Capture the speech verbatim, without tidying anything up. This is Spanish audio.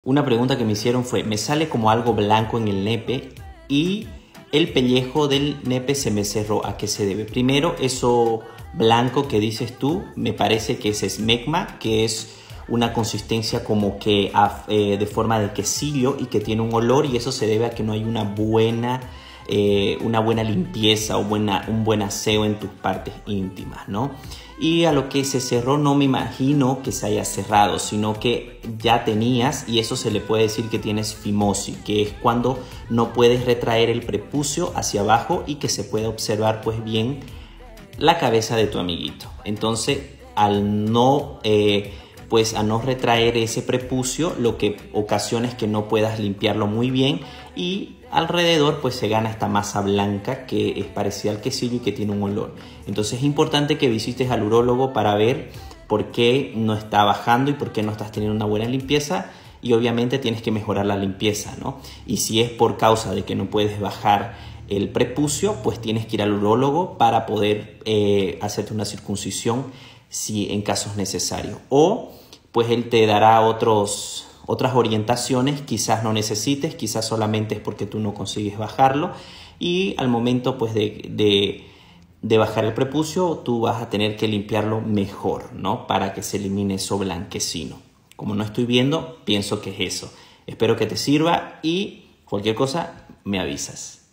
Una pregunta que me hicieron fue, me sale como algo blanco en el nepe y el pellejo del nepe se me cerró. ¿A qué se debe? Primero, eso blanco que dices tú, me parece que es esmegma, que es una consistencia como que eh, de forma de quesillo y que tiene un olor, y eso se debe a que no hay una buena, eh, una buena limpieza o buena, un buen aseo en tus partes íntimas, ¿no? Y a lo que se cerró no me imagino que se haya cerrado, sino que ya tenías, y eso se le puede decir que tienes fimosis, que es cuando no puedes retraer el prepucio hacia abajo y que se puede observar pues bien la cabeza de tu amiguito. Entonces, al no, eh, pues, a no retraer ese prepucio, lo que ocasiona es que no puedas limpiarlo muy bien y alrededor pues se gana esta masa blanca que es parecida al quesillo y que tiene un olor. Entonces es importante que visites al urólogo para ver por qué no está bajando y por qué no estás teniendo una buena limpieza, y obviamente tienes que mejorar la limpieza, ¿no? Y si es por causa de que no puedes bajar el prepucio, pues tienes que ir al urólogo para poder eh, hacerte una circuncisión si en casos necesarios, o pues él te dará otros otras orientaciones, quizás no necesites, quizás solamente es porque tú no consigues bajarlo, y al momento pues de, de, de bajar el prepucio tú vas a tener que limpiarlo mejor, ¿no? Para que se elimine eso blanquecino. Como no estoy viendo, pienso que es eso. Espero que te sirva y cualquier cosa me avisas.